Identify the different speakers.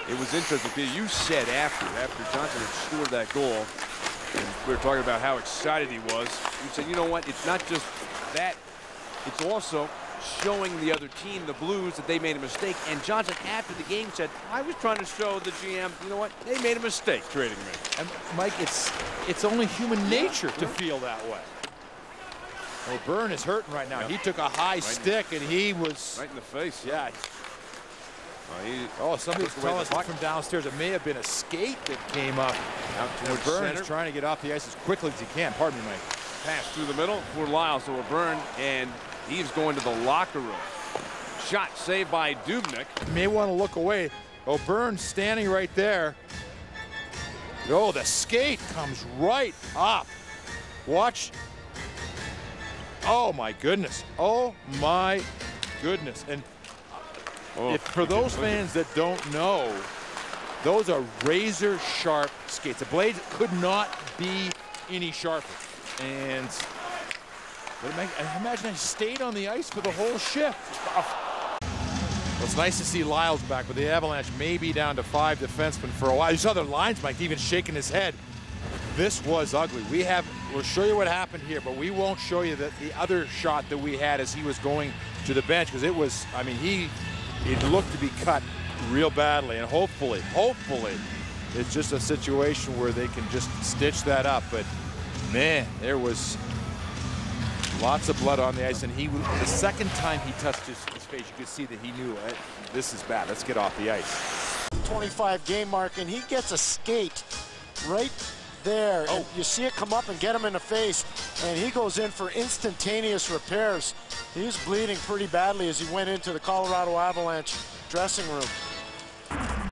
Speaker 1: It was interesting, Peter. You said after Johnson had scored that goal, and we were talking about how excited he was, you said, you know what, it's not just that, it's also showing the other team, the Blues, that they made a mistake. And Johnson, after the game, said, I was trying to show the GM, you know what, they made a mistake trading me.
Speaker 2: And Mike, it's only human nature to feel that way. Well, Byrne is hurting right now. He took a high stick, and he was...
Speaker 1: Right in the face.
Speaker 2: Yeah. Somebody's telling us from downstairs it may have been a skate that came up.
Speaker 1: Out towards
Speaker 2: Byrne
Speaker 1: center.
Speaker 2: is trying to get off the ice as quickly as he can. Pardon me, Mike.
Speaker 1: Pass through the middle for Lyles to Byrne, and he's going to the locker room. Shot saved by Dubnyk.
Speaker 2: You may want to look away. Byrne standing right there. Oh, the skate comes right up. Watch. Oh, my goodness. Oh, my goodness. And for those fans that don't know, those are razor sharp skates. The blades could not be any sharper. And I imagine I stayed on the ice for the whole shift. Well, it's nice to see Lyles back, but the Avalanche may be down to 5 defensemen for a while. You saw their lines, Mike, even shaking his head. This was ugly. We'll show you what happened here, but we won't show you the other shot that we had as he was going to the bench, because it was, I mean, it looked to be cut real badly, and hopefully, it's just a situation where they can just stitch that up. But man, there was lots of blood on the ice, and the second time he touched his face, you could see that he knew this is bad. Let's get off the ice.
Speaker 3: 25 game mark, and he gets a skate right there. And you see it come up and get him in the face, and he goes in for instantaneous repairs. He was bleeding pretty badly as he went into the Colorado Avalanche dressing room.